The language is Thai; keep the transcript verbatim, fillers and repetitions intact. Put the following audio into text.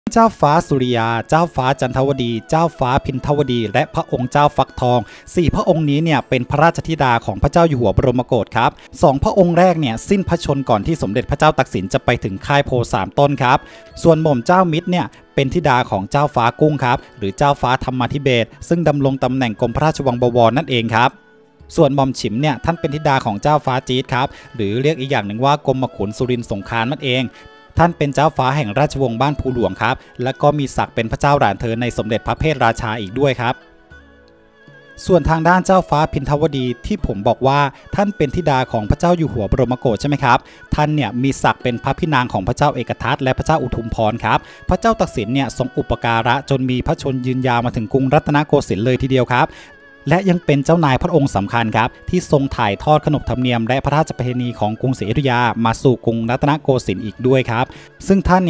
เจ้าฟ้าสุริยาเจ้าฟ้าจันทวดีเจ้าฟ้าพินทวดีและพระองค์เจ้าฟักทองสี่พระองค์นี้เนี่ยเป็นพระราชธิดาของพระเจ้าอยู่หัวบรมโกศครับสองพระองค์แรกเนี่ยสิ้นพระชนม์ก่อนที่สมเด็จพระเจ้าตากสินจะไปถึงค่ายโพสามต้นครับส่วนหม่อมเจ้ามิตรเนี่ยเป็นธิดาของเจ้าฟ้ากุ้งครับหรือเจ้าฟ้าธรรมาธิเบศรซึ่งดำรงตำแหน่งกรมพระราชวังบวรนั่นเองครับส่วนหม่อมฉิมเนี่ยท่านเป็นธิดาของเจ้าฟ้าจี๊ดครับหรือเรียกอีกอย่างหนึ่งว่ากรมขุนสุรินทร์สงครามนั่นเองท่านเป็นเจ้าฟ้าแห่งราชวงศ์บ้านภูหลวงครับและก็มีศักดิ์เป็นพระเจ้าหลานเธอในสมเด็จพระเพทราชาอีกด้วยครับส่วนทางด้านเจ้าฟ้าพินทวดีที่ผมบอกว่าท่านเป็นธิดาของพระเจ้าอยู่หัวบรมโกศใช่ไหมครับท่านเนี่ยมีศักดิ์เป็นพระพี่นางของพระเจ้าเอกทัตและพระเจ้าอุทุมพรครับพระเจ้าตากสินเนี่ยทรงอุปการะจนมีพระชนยืนยาวมาถึงกรุงรัตนโกสินทร์เลยทีเดียวครับและยังเป็นเจ้านายพระองค์สำคัญครับที่ทรงถ่ายทอดขนบธรรมเนียมและพระราชประเพณีของกรุงศรีอยุธยามาสู่กรุงรัตนโกสินทร์อีกด้วยครับซึ่งท่าน